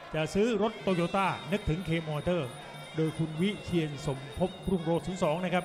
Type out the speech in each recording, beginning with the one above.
จะซื้อรถโตโยต้านึกถึงเคมอเตอร์โดยคุณวิเชียรสมภพรุ่งโรจน์02นะครับ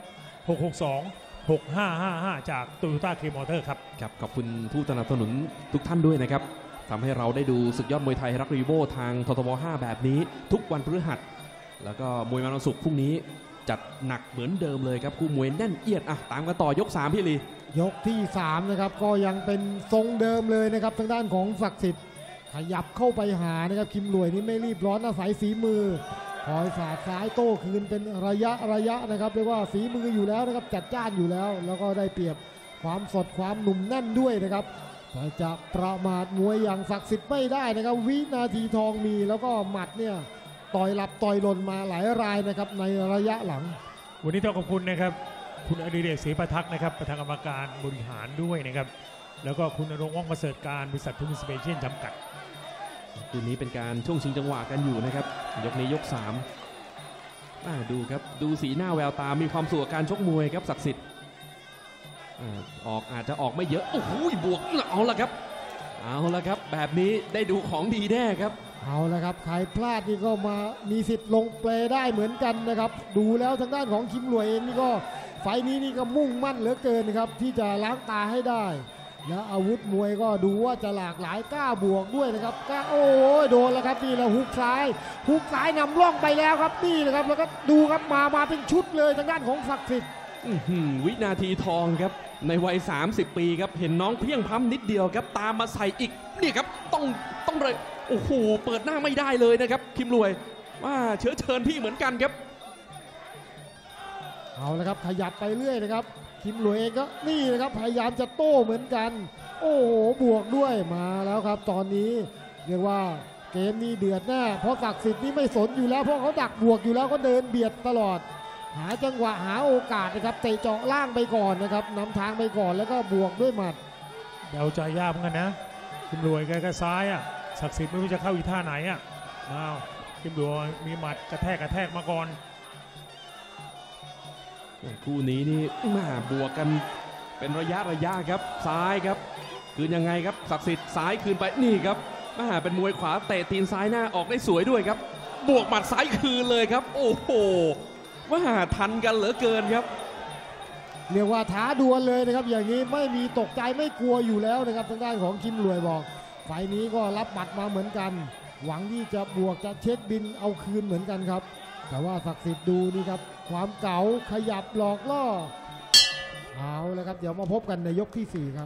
662-6555จากโตโยต้าเคมอเตอร์ครับครับขอบคุณผู้สนับสนุนทุกท่านด้วยนะครับทำให้เราได้ดูศึกยอดมวยไทยรักรีโวทางททบ5แบบนี้ทุกวันพฤหัสแล้วก็มวยวันศุกร์พรุ่งนี้จัดหนักเหมือนเดิมเลยครับคู่มวยแน่นเอียดตามกันต่อยก3พี่ลียกที่3นะครับก็ยังเป็นทรงเดิมเลยนะครับทางด้านของศักดิ์สิทธิ์ขยับเข้าไปหานะครับคิมหลวยนี่ไม่รีบร้อนอาศัยฝีมือคอยสาดซ้ายโต้คืนเป็นระยะนะครับเรียกว่าฝีมืออยู่แล้วนะครับจัดจ้านอยู่แล้วแล้วก็ได้เปรียบความสดความหนุ่มแน่นด้วยนะครับแต่จะประมาทมวยอย่างศักดิ์สิทธิ์ไม่ได้นะครับวินาทีทองมีแล้วก็หมัดเนี่ยต่อยหลับต่อยหล่นมาหลายรายนะครับในระยะหลังวันนี้ต้องขอบคุณนะครับคุณอดิเรกศรีประทักษ์นะครับประธานกรรมการบริหารด้วยนะครับแล้วก็คุณณรงค์ว่องประเสริฐการบริษัททุนสเปเชียลจำกัดคืนนี้เป็นการช่วงชิงจังหวะกันอยู่นะครับยกนี้ยก3ดูครับดูสีหน้าแววตามีความสุขกับการชกมวยครับศักดิ์สิทธิ์อาจจะออกไม่เยอะโอ้โหบวกเอาละครับแบบนี้ได้ดูของดีแน่ครับเอาละครับใครพลาดนี่ก็มามีสิทธิ์ลงเปลได้เหมือนกันนะครับดูแล้วทางด้านของคิมหลวยเองนี่ก็ไฟนี้นี่ก็มุ่งมั่นเหลือเกินครับที่จะล้างตาให้ได้และอาวุธมวยก็ดูว่าจะหลากหลายกล้าบวกด้วยนะครับกล้าโอ้ยโดนแล้วครับนี่แหละฮุกซ้ายนำร่องไปแล้วครับนี่นะครับแล้วก็ดูครับมาเป็นชุดเลยทางด้านของศักดิ์สิทธิ์วินาทีทองครับในวัย30 ปีครับเห็นน้องเพียงพ้ำนิดเดียวครับตามมาใส่อีกนี่ครับต้องเลยโอ้โหเปิดหน้าไม่ได้เลยนะครับคิมหลวยว่าเชิญพี่เหมือนกันครับเอาละครับขยับไปเรื่อยนะครับคิมหลวยเองก็นี่นะครับพยายามจะโต้เหมือนกันโอ้โหบวกด้วยมาแล้วครับตอนนี้เรียกว่าเกมนี้เดือดแน่เพราะศักดิ์สิทธิ์นี่ไม่สนอยู่แล้วเพราะเขาดักบวกอยู่แล้วก็เดินเบียดตลอดหาจังหวะหาโอกาสนะครับเตะเจาะล่างไปก่อนนะครับนำทางไปก่อนแล้วก็บวกด้วยหมัดเดาใจยากเหมือนกันนะคิมหลวยแกก็ซ้ายศักดิ์สิทธิ์ไม่รู้จะเข้าอีท่าไหนคิมหลวยมีหมัดกระแทกมาก่อนคู่นี้นี่มาบวกกันเป็นระยะครับซ้ายครับคืนยังไงครับศักดิ์สิทธิ์ซ้ายคืนไปนี่ครับเป็นมวยขวาเตะตีนซ้ายหน้าออกได้สวยด้วยครับบวกหมัดซ้ายคืนเลยครับโอ้โหทันกันเหลือเกินครับเรียกว่าท้าดวลเลยนะครับอย่างนี้ไม่มีตกใจไม่กลัวอยู่แล้วนะครับทางด้านของคิมหลวยบอกไฟนี้ก็รับหมัดมาเหมือนกันหวังที่จะบวกจะเช็คบินเอาคืนเหมือนกันครับแต่ว่าศักดิ์สิทธิ์ดูนี่ครับความเก๋าขยับหลอกล่อเอาแล้วครับเดี๋ยวมาพบกันในยกที่4ครับ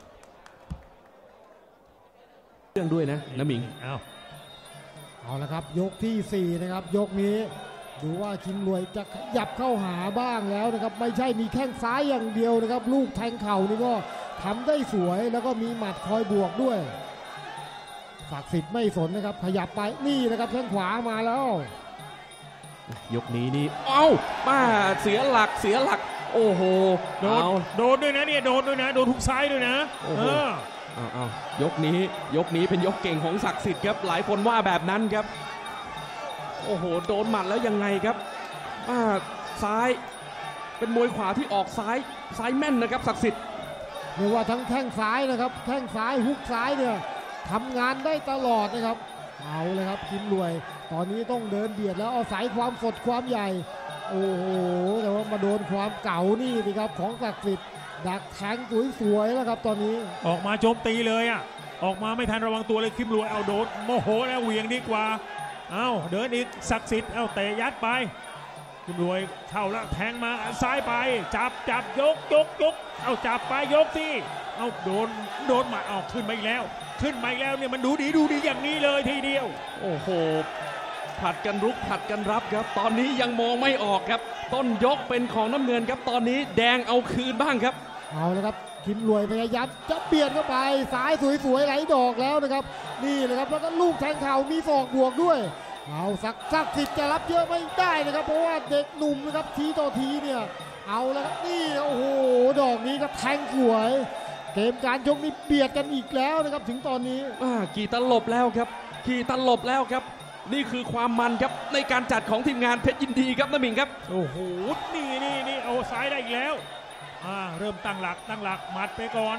เรื่องด้วยนะน้ำหมิงเอาละครับยกที่4นะครับยกนี้ดูว่าคิมหลวยจะขยับเข้าหาบ้างแล้วนะครับไม่ใช่มีแข้งซ้ายอย่างเดียวนะครับลูกแทงเข่านี่ก็ทำได้สวยแล้วก็มีหมัดคอยบวกด้วยศักดิ์สิทธิ์ไม่สนนะครับขยับไปนี่นะครับแข้งขวามาแล้วยกนี้นี่เสียหลักโอ้โหโดนด้วยนะเนี่ยโดนด้วยนะโดนทุกซ้ายด้วยนะยกนี้เป็นยกเก่งของศักดิ์สิทธิ์ครับหลายคนว่าแบบนั้นครับโอ้โหโดนหมัดแล้วยังไงครับซ้ายเป็นมวยขวาที่ออกซ้ายแม่นนะครับศักดิ์สิทธิ์เรียกว่าทั้งแข้งซ้ายนะครับแข้งซ้ายฮุกซ้ายเนี่ยทำงานได้ตลอดนะครับเอาเลยครับคิมหลวยตอนนี้ต้องเดินเบียดแล้วอาศัยความสดความใหญ่โอ้โหแต่ว่ามาโดนความเก่านี่สิครับของศักดิ์สิทธิ์ดักแทงสวยๆแล้วครับตอนนี้ออกมาโจมตีเลยออกมาไม่ทันระวังตัวเลยคิมหลวยเอาโดนโมโหแล้วเหวี่ยงดีกว่าเดินอีกศักดิ์สิทธิ์เตะยัดไปคิมหลวยเข้าแล้วแทงมาซ้ายไปจับยกจับไปยกสิโดนหมัดขึ้นมาอีกแล้วเนี่ยมันดูดีอย่างนี้เลยทีเดียวโอ้โหผัดกันรุกผัดกันรับครับตอนนี้ยังมองไม่ออกครับต้นยกเป็นของน้ำเงินครับตอนนี้แดงเอาคืนบ้างครับเอาละครับคิมหลวยพยายามจะเบียดเข้าไปซ้ายสวยๆไหลดอกแล้วนะครับนี่เลยครับแล้วก็ลูกแทงเข่ามีศอกบวกด้วยเอาศักดิ์สิทธิ์จะรับเยอะไม่ได้นะครับเพราะว่าเด็กหนุ่มนะครับทีต่อทีเนี่ยเอาแล้วครับนี่โอ้โหดอกนี้ก็แทงสวยเกมการยกนี้เบียดกันอีกแล้วนะครับถึงตอนนี้กี่ตลบแล้วครับนี่คือความมันครับในการจัดของทีมงานเพชรยินดีครับน้ำหมิงครับโอ้โหนี่เอาซ้ายได้อีกแล้วเริ่มตั้งหลักหมัดไปก่อน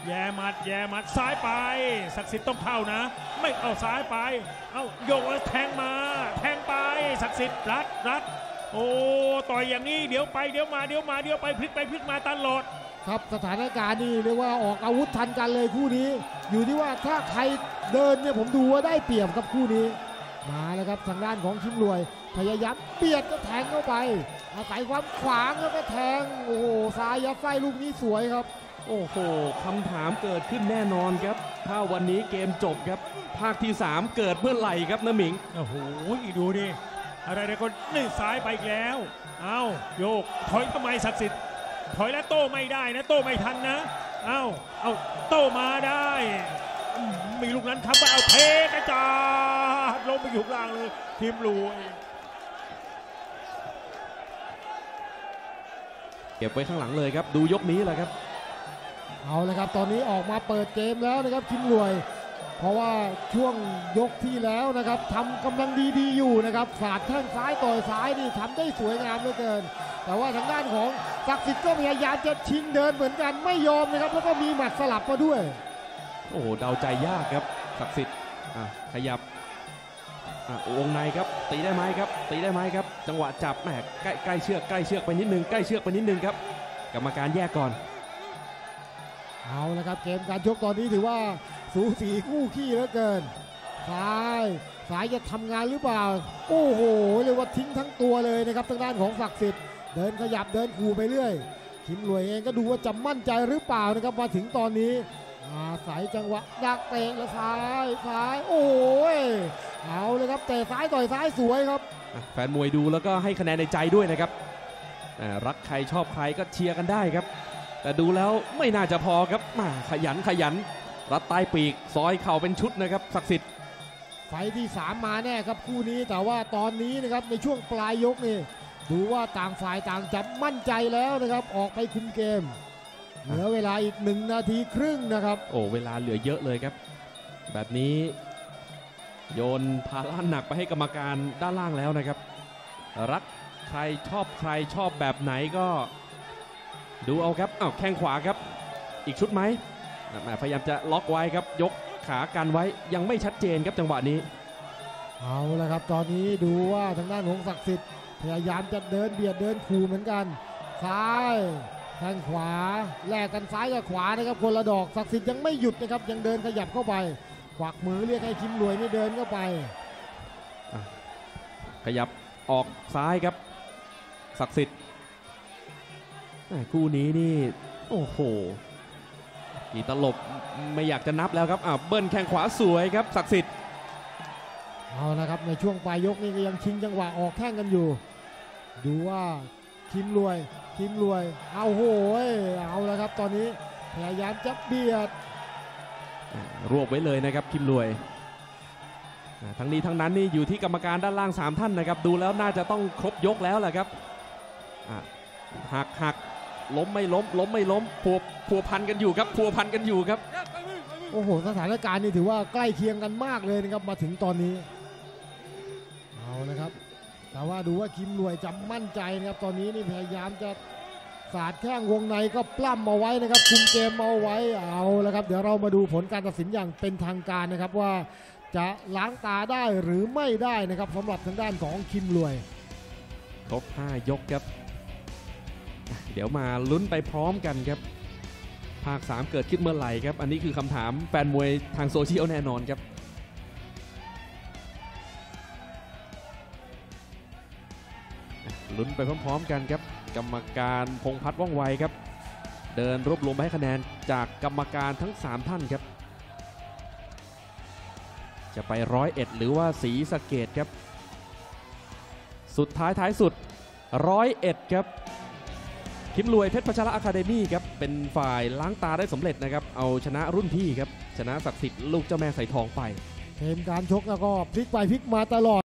แย่หมัดซ้ายไปศักดิ์สิทธิ์ต้องเข้านะไม่เอาซ้ายไปเอาโยกแล้วแทงมาแทงไปศักดิ์สิทธิ์รัดโอ้ต่อยอย่างนี้เดี๋ยวไปเดี๋ยวมาเดี๋ยวไปพลิกมาตลอดครับสถานการณ์นี่เรียกว่าออกอาวุธทันกันเลยคู่นี้อยู่ที่ว่าถ้าใครเดินเนี่ยผมดูว่าได้เปรียบกับคู่นี้มาแล้วครับทางด้านของคิมรวยพยายามเบียดก็แทงเข้าไปอาศัยความขวางแล้วก็แทงโอ้โหซ้ายยัดไส้ลูกนี้สวยครับโอ้โหคำถามเกิดขึ้นแน่นอนครับถ้าวันนี้เกมจบครับภาคที่3เกิดเมื่อไหร่ครับน้ำหมิงโอ้โหดูดิอะไรเนี่ยคนนี่ซ้ายไปอีกแล้วเอาโยกถอยทำไมศักดิ์สิทธิ์ถอยแล้วโต้ไม่ได้นะโต้ไม่ทันนะเอาโต้มาได้มีลูกนั้นครับว่าเอาเทกระจาดลงไปอยู่ล่างเลยทีมรวยเก็บไว้ข้างหลังเลยครับดูยกนี้แหละครับเอาเลยครับตอนนี้ออกมาเปิดเกมแล้วนะครับคิมรวยเพราะว่าช่วงยกที่แล้วนะครับทำกำลังดีอยู่นะครับสาดแข้งซ้ายต่อยซ้ายนี่ทำได้สวยงามเหลือเกินแต่ว่าทางด้านของศักดิ์สิทธิ์ก็พยายามจะชิงเดินเหมือนกันไม่ยอมนะครับแล้วก็มีหมัดสลับมาด้วยโอ้โหเดาใจยากครับศักดิ์สิทธิ์ขยับวงในครับตีได้ไหมครับจังหวะจับแหมใกล้เชือกไปนิดนึงครับกรรมการแยกก่อนเอาละครับเกมการชกตอนนี้ถือว่าสูสีคู่ขี้เหลือเกินซ้ายจะทำงานหรือเปล่าโอ้โหเรียกว่าทิ้งทั้งตัวเลยนะครับทางด้านของศักดิ์สิทธิ์เดินขยับเดินขู่ไปเรื่อยคิมรวยเองก็ดูว่าจะมั่นใจหรือเปล่านะครับมาถึงตอนนี้อาศัยจังหวะดักเตะแล้วซ้ายโอ้ยเอาเลยครับเตะซ้ายต่อยซ้ายสวยครับแฟนมวยดูแล้วก็ให้คะแนนในใจด้วยนะครับรักใครชอบใครก็เชียร์กันได้ครับแต่ดูแล้วไม่น่าจะพอครับขยันรัดใต้ปีกซอยเข่าเป็นชุดนะครับศักดิ์สิทธิ์ไฟที่3มาแน่ครับคู่นี้แต่ว่าตอนนี้นะครับในช่วงปลายยกนี่ดูว่าต่างฝ่ายต่างจะมั่นใจแล้วนะครับออกไปคุมเกมเหลือเวลาอีก1 นาทีครึ่งนะครับโอ้เวลาเหลือเยอะเลยครับแบบนี้โยนภาระหนักไปให้กรรมการด้านล่างแล้วนะครับรักใครชอบแบบไหนก็ดูเอาครับแข้งขวาครับอีกชุดไหมพยายามจะล็อกไว้ครับยกขากันไว้ยังไม่ชัดเจนครับจังหวะนี้เอาละครับตอนนี้ดูว่าทางด้านของศักดิ์สิทธิ์พยายามจะเดินเบียดเดินขู่เหมือนกันซ้ายแข้งขวาแลกกันซ้ายกับขวานะครับคนละดอกศักดิ์สิทธิ์ยังไม่หยุดนะครับยังเดินขยับเข้าไปขวักมือเรียกให้คิมรวยนี่เดินเข้าไปขยับออกซ้ายครับศักดิ์สิทธิ์คู่นี้นี่โอ้โหกี่ตลบไม่อยากจะนับแล้วครับเบิ้ลแข้งขวาสวยครับศักดิ์สิทธิ์เอาละครับในช่วงปลายยกนี่ก็ยังชิงจังหวะออกแข้งกันอยู่ดูว่าคิมรวยเอาโหยเอาละครับตอนนี้พยายามจะเบียดรวบไว้เลยนะครับคิมรวยทั้งนี้ทั้งนั้นนี่อยู่ที่กรรมการด้านล่าง3ท่านนะครับดูแล้วน่าจะต้องครบยกแล้วแหละครับหักล้มไม่ล้มพัวพันกันอยู่ครับโอ้โหสถานการณ์นี่ถือว่าใกล้เคียงกันมากเลยนะครับมาถึงตอนนี้เอานะครับแต่ว่าดูว่าคิมรวยจำมั่นใจนะครับตอนนี้นี่พยายามจะสาดแข้งวงในก็ปล้ำเอาไว้นะครับคุมเกมเอาไว้เอาละครับเดี๋ยวเรามาดูผลการตัดสินอย่างเป็นทางการนะครับว่าจะล้างตาได้หรือไม่ได้นะครับสำหรับทางด้านของคิมรวยครบ5 ยกครับเดี๋ยวมาลุ้นไปพร้อมกันครับภาค3เกิดขึ้นเมื่อไหร่ครับอันนี้คือคำถามแฟนมวยทางโซเชียลแน่นอนครับลุ้นไปพร้อมๆกันครับกรรมการพงษ์พัฒน์ว่องไวครับเดินรวบรวมให้คะแนนจากกรรมการทั้ง3ท่านครับจะไป101หรือว่าศรีสะเกษครับสุดท้ายสุด101ครับคิมรวยเพชรพัชระอะคาเดมี่ครับเป็นฝ่ายล้างตาได้สำเร็จนะครับเอาชนะรุ่นพี่ครับชนะศักดิ์สิทธิ์ลูกเจ้าแม่ใส่ทองไปเกมการชกแล้วก็พลิกไปพลิกมาตลอด